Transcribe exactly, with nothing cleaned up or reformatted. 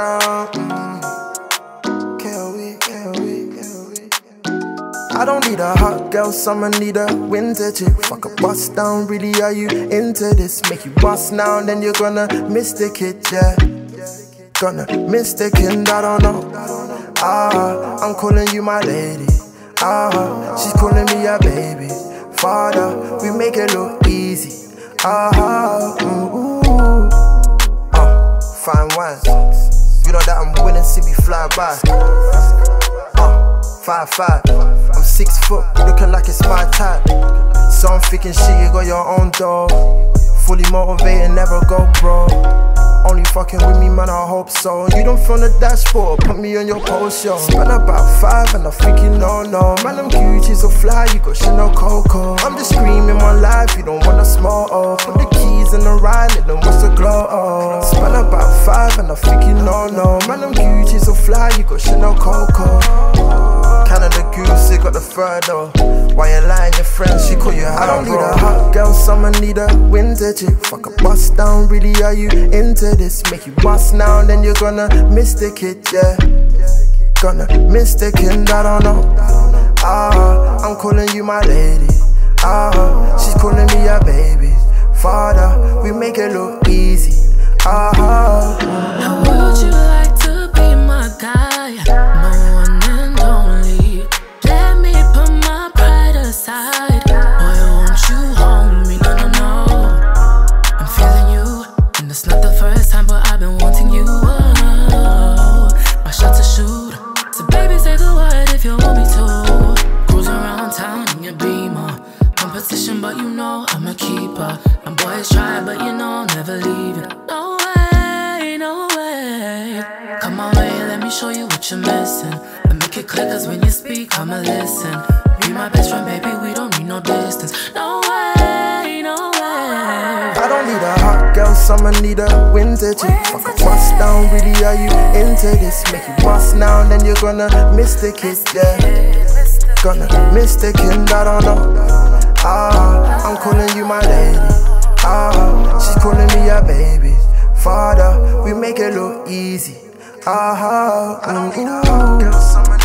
now. Mm. Can't wait, can't wait, can't wait. I don't need a hot girl, summer need a winter chick. Fuck a bust down, really are you into this? Make you bust now, then you're gonna miss the kid, yeah. Gonna miss the kid, I don't know. Ah, I'm calling you my lady. Ah, she's calling me a baby. Father, we make it look easy. Ah, mm, ooh. Uh, fine wine. You know that I'm winning, see me fly by. Uh, five five. I'm six foot, looking like it's my type. So I'm thinking shit, you got your own dog. Fully motivated, never go broke. Only fucking with me, man, I hope so. You don't feel the dashboard, put me on your post, yo. Spent about five and I'm thinking, no, no. Man, I'm Gucci so fly, you got Chanel Coco. I'm just screaming my life, you don't wanna smoke, oh. Put the keys in the ride, let them watch the glow, oh. Spent about five and I'm thinking, no, no. Man, I'm Gucci so fly, you got Chanel Coco. Canada Goose, it got the fur though. Why you lying, your friends, she call you high. I don't need a hot girl, summer need a winter chick. Fuck a bust down, really are you into this? Make you bust now, then you're gonna miss the kid, yeah. Gonna miss the kid, I don't know. Ah, I'm calling you my lady. Ah, she's calling me a baby. Father, we make it look easy. Ah, how would you like to be my guy? My one and only. Let me put my pride aside. Boy, won't you hold me? No, no, no. I'm feeling you, and it's not the first time, but I've been wanting you. Oh, my shot to shoot. So baby, say the word if you want me to. Cruise around town in your Beamer. Competition, but you know I'm a keeper. And boys try, but you know I'll never leave it. No way, no way. Come my way, let me show you what you're missing. And make it clear, cause when you speak, I'ma listen. Be my best friend, baby, we don't need no distance. No way, no way. I don't need a hot girl, summer need a winter chick. Fuck a bust down, really are you into this? Make you bust now, then you're gonna miss the kid, yeah. Gonna miss the kid, I don't know. Ah, I'm calling you my lady. Ah, she's calling me a baby. Father, we make it look easy. Ah, I don't need a hot girl, summer